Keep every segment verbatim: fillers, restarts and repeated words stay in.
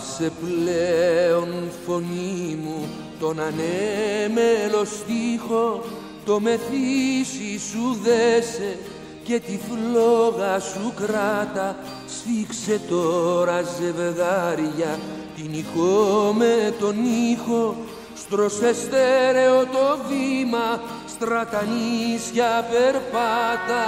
άσε πλέον φωνή μου τον ανέμελο στίχο, το μεθύσι σου δέσε και τη φλόγα σου κράτα. Σφίξε τώρα ζευγάρια την ηχό με τον ήχο, στρώσε στέρεο το βήμα, στρατανίσια περπάτα.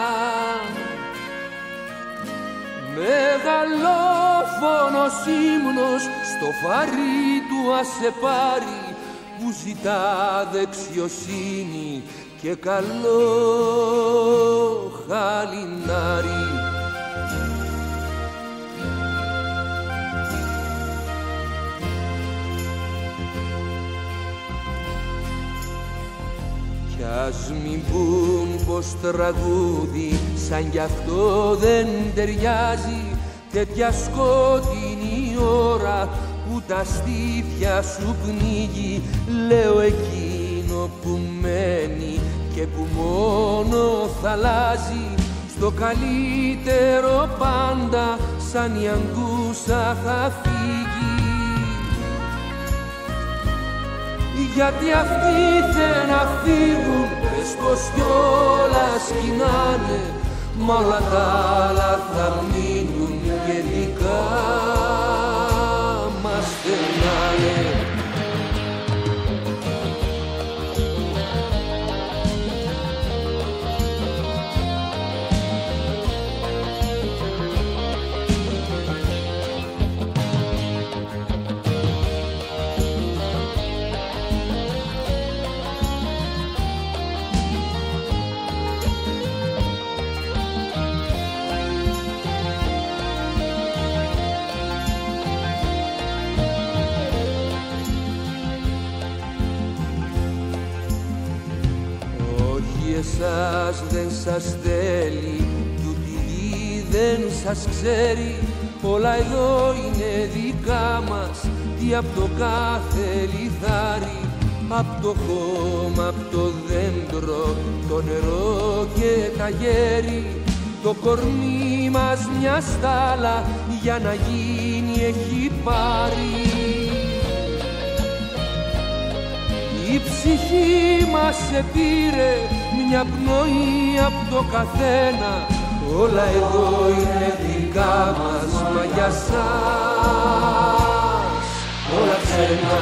Μεγαλόφωνος ύμνος στο φαρί του άσε πάρει, που ζητά δεξιοσύνη και καλό χαλινάρι. Κι ας μην πουν πως τραγούδι σαν κι αυτό δεν ταιριάζει, τέτοια σκότεινη ώρα που τα στήθια σου πνίγει. Λέω εκείνο που μένει και που μόνο θα αλλάζει, στο καλύτερο πάντα σαν η αγκούσα θα φύγει. Γιατί αυτοί θέλουν να φύγουν, πες πως κιόλας κοινάνε, μα όλα τα άλλα θα μείνουν και δικά μας στενάνε. Εσάς δεν σας θέλει, τούτη γη δεν σας ξέρει, όλα εδώ είναι δικά μας, τι απ' το κάθε λιθάρι, απ' το χώμα, απ' το δέντρο, το νερό και τα γέρι, το κορμί μας μια στάλα για να γίνει έχει πάρει. Η ψυχή μας σε πήρε μια πνοή απ' το καθένα, όλα εδώ είναι δικά μας, μα για σας όλα ξένα.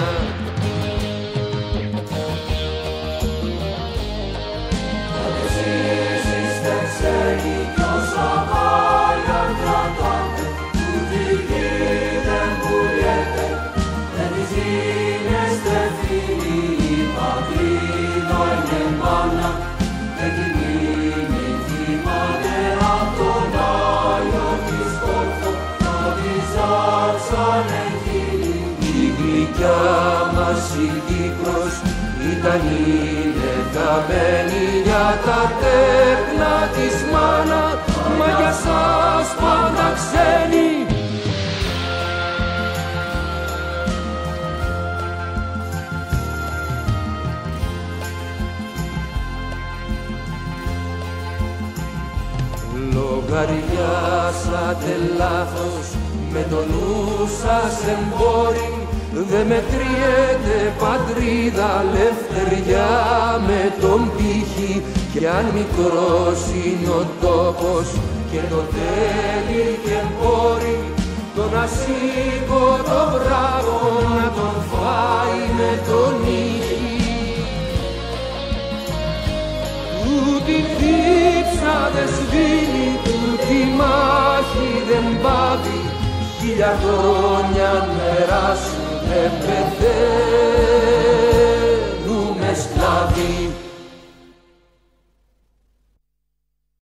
Εσείς είστε ξένοι κι όσα μάλια κρατάτε, που τη γη δεν πουλιέται, δεν τη γίνεστε φίλοι, η πατρίδα είναι μάνα, δεν την μείνει θυμάται απ' τον Άγιο της κόρφο, να της άξανε χείλη. Η γλυκιά μας η Κύπρος ήταν είναι καμένη για τα τέκνα της μάνα, μα για σας πάντα ξένοι. Λογαριάσατε λάθος με το νου σας εμπόροι, δε μετριέται πατρίδα λευτεριά με τον πύχη, κι αν μικρός είναι ο τόπος και το τέλει και εμπόροι, τον ασήκω το μπράβο να τον φάει με τον ήχη. Τούτη δίψα δεν σβήνει, τούτη μάχη δεν πάβει, χίλια χρόνια αν περάσουν δεν πεθαίνουμε σκλάβοι.